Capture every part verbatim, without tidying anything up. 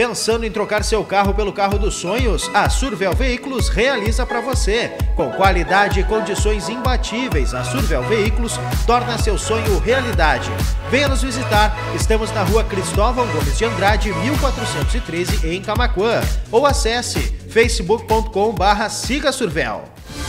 Pensando em trocar seu carro pelo carro dos sonhos? A Survel Veículos realiza para você. Com qualidade e condições imbatíveis, a Survel Veículos torna seu sonho realidade. Venha nos visitar. Estamos na rua Cristóvão Gomes de Andrade, mil quatrocentos e treze, em Camaquã. Ou acesse facebook ponto com barra siga Survel.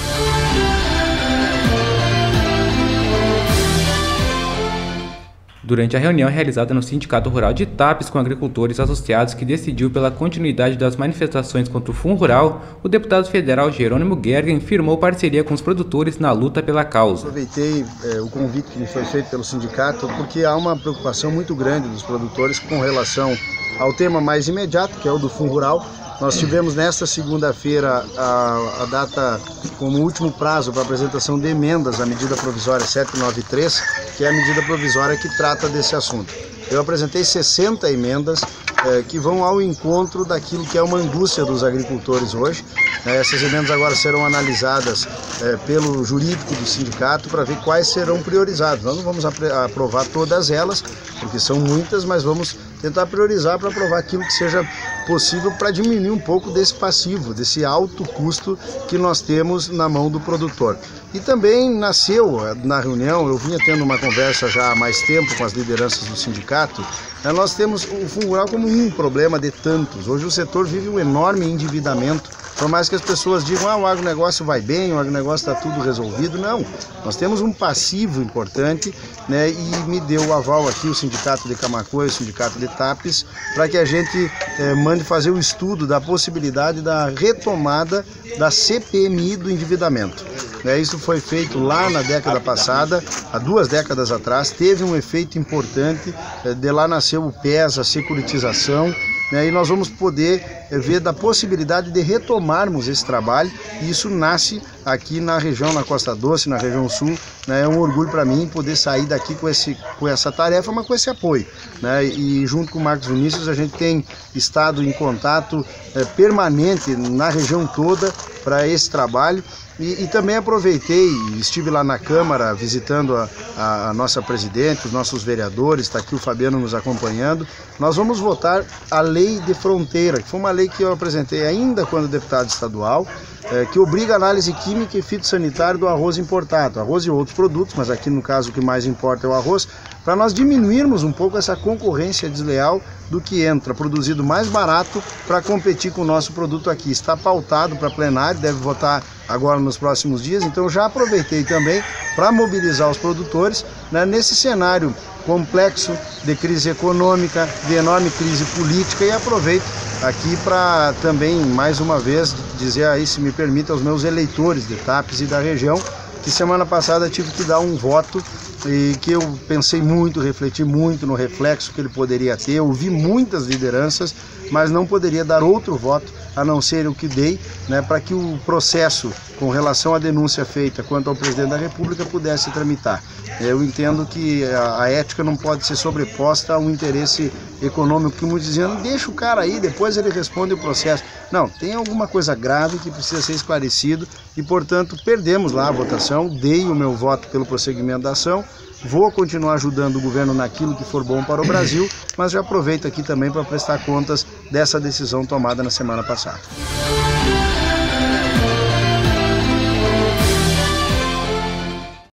Durante a reunião realizada no Sindicato Rural de Tapes com agricultores associados que decidiu pela continuidade das manifestações contra o Fundo Rural, o deputado federal Jerônimo Gergen firmou parceria com os produtores na luta pela causa. Aproveitei é, o convite que me foi feito pelo sindicato porque há uma preocupação muito grande dos produtores com relação ao tema mais imediato, que é o do Fundo Rural. Nós tivemos nesta segunda-feira a, a data como último prazo para apresentação de emendas à medida provisória setecentos e noventa e três, que é a medida provisória que trata desse assunto. Eu apresentei sessenta emendas eh, que vão ao encontro daquilo que é uma angústia dos agricultores hoje. Eh, essas emendas agora serão analisadas eh, pelo jurídico do sindicato para ver quais serão priorizadas. Nós não vamos aprovar todas elas, porque são muitas, mas vamos tentar priorizar para aprovar aquilo que seja possível para diminuir um pouco desse passivo, desse alto custo que nós temos na mão do produtor. E também nasceu na reunião, eu vinha tendo uma conversa já há mais tempo com as lideranças do sindicato, nós temos o Fundo Rural como um problema de tantos. Hoje o setor vive um enorme endividamento. Por mais que as pessoas digam, ah, o agronegócio vai bem, o agronegócio está tudo resolvido, não. Nós temos um passivo importante, né, e me deu o aval aqui o Sindicato de Camaquã e o Sindicato de Tapes para que a gente eh, mande fazer o estudo da possibilidade da retomada da C P M I do endividamento. Né, isso foi feito lá na década passada, há duas décadas atrás, teve um efeito importante, eh, de lá nasceu o P E S, a securitização, né, e nós vamos poder eh, ver da possibilidade de retomarmos esse trabalho, e isso nasce aqui na região, na Costa Doce, na região sul, né, é um orgulho para mim poder sair daqui com, esse, com essa tarefa, mas com esse apoio, né, e junto com o Marcos Vinícius a gente tem estado em contato eh, permanente na região toda para esse trabalho. E, e também aproveitei, estive lá na Câmara visitando a, a, a nossa presidente, os nossos vereadores, está aqui o Fabiano nos acompanhando. Nós vamos votar a lei de fronteira, que foi uma lei que eu apresentei ainda quando deputado estadual, é, que obriga a análise química e fitossanitária do arroz importado, arroz e outros produtos, mas aqui no caso o que mais importa é o arroz, para nós diminuirmos um pouco essa concorrência desleal do que entra produzido mais barato para competir com o nosso produto aqui. Está pautado para plenário, deve votar agora nos próximos dias, então já aproveitei também para mobilizar os produtores, né, nesse cenário complexo de crise econômica, de enorme crise política, e aproveito aqui para também, mais uma vez, dizer aí, se me permite, aos meus eleitores de Tapes e da região, que semana passada tive que dar um voto e que eu pensei muito, refleti muito no reflexo que ele poderia ter, ouvi muitas lideranças, mas não poderia dar outro voto a não ser o que dei, né, para que o processo com relação à denúncia feita quanto ao presidente da República pudesse tramitar. Eu entendo que a, a ética não pode ser sobreposta a um interesse econômico, que muitos diziam, deixa o cara aí, depois ele responde o processo. Não, tem alguma coisa grave que precisa ser esclarecido e, portanto, perdemos lá a votação, dei o meu voto pelo prosseguimento da ação, vou continuar ajudando o governo naquilo que for bom para o Brasil, mas já aproveito aqui também para prestar contas dessa decisão tomada na semana passada.